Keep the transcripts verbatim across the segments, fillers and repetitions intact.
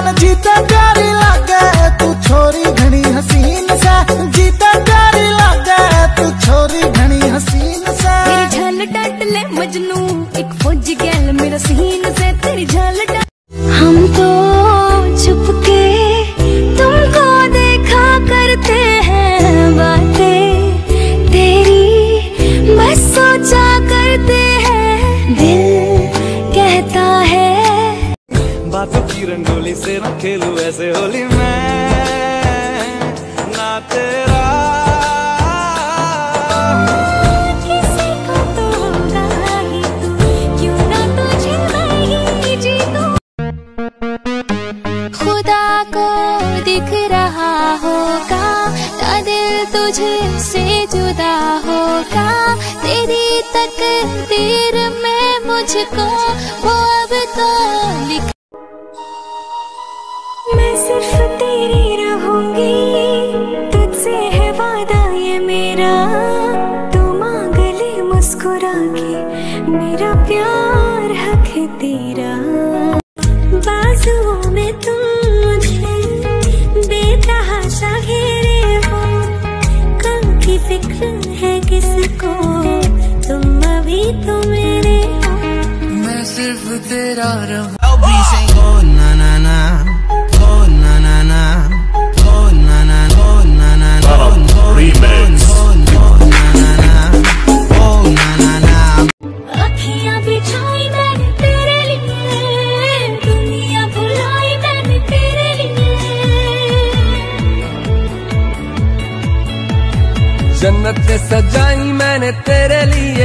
मन जीता प्यारी लागे तू छोरी घनी हसीन सा, जीता प्यारी लागे तू छोरी घनी हसीन सा। तेरी झाल डाट ले मजनू एक फौजी गैल मेरा सीन से, तेरी झाल डाट। हम तो छुपके तुमको देखा करते हैं, बातें तेरी बस सोचा करते हैं, दिल कहता है। बातों की रंगोली से न खेलूं ऐसे होली मैं ना तेरा। किसी को तो होगा ही तू, क्यों ना तुझे मैं जी दूं। खुदा को दिख रहा होगा ना दिल तुझे से जुदा होगा, तेरी तकदीर में मुझको वो अब तो लिख। मैं सिर्फ तेरी रहूंगी, तुझसे है वादा ये मेरा, तू मांग ले मुस्कुरा के, मेरा प्यार हक है तेरा। बाजुओं में तुम मुझे बेतहाशा घेरे हो, कल की फिक्र है किसको, तुम अभी तो मेरे हो। मैं सिर्फ तेरा रहूं। Oh na na na, oh na na na, oh na na na, oh na na na, oh na na na। अखियाँ बिछाई मैंने तेरे लिए, दुनिया भुलाई मैंने तेरे लिए। जन्नत सजाई मैंने तेरे लिए।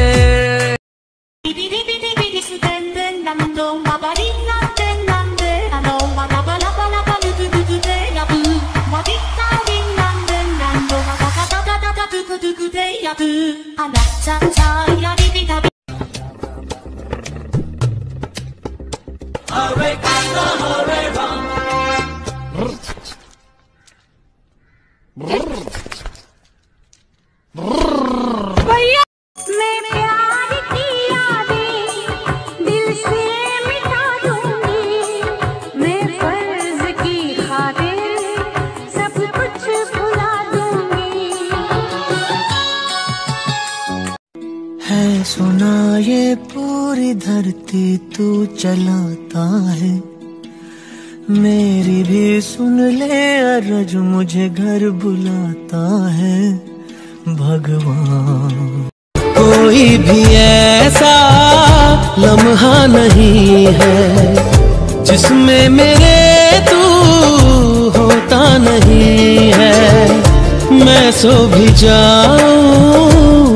भैया मैं प्यार की यादें दिल से मिटा दूंगी, मैं फर्ज की खातिर सब कुछ भुला दूंगी। है सुना ये पूरी धरती तू चलाता है, मेरी भी सुन ले अर्ज मुझे घर बुलाता है भगवान। कोई भी ऐसा लम्हा नहीं है जिसमें मेरे तू होता नहीं है, मैं सो भी जाऊं